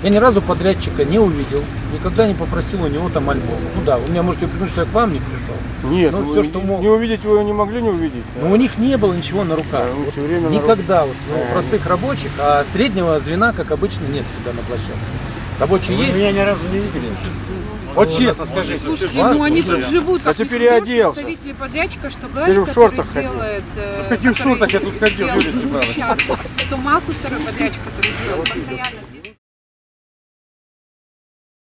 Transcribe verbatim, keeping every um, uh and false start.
Я ни разу подрядчика не увидел, никогда не попросил у него там альбом. Ну да, вы меня можете придумать, что я к вам не пришел. Нет, ну, вы все, что мог. Не увидеть вы не могли не увидеть. Но да. У них не было ничего на руках. Да, вот все время никогда на вот, ну, а простых рабочих, а среднего звена, как обычно, нет всегда на площадке. Рабочие вы есть. Меня ни разу не видели. Вот ну, честно скажите. Слушайте, ну они тут живут, как а теперь я оделся. Представители подрядчика, что Галь, в шортах который делает... В каких шортах я тут ходил, что Мафу, второй подрядчик, который делает постоянно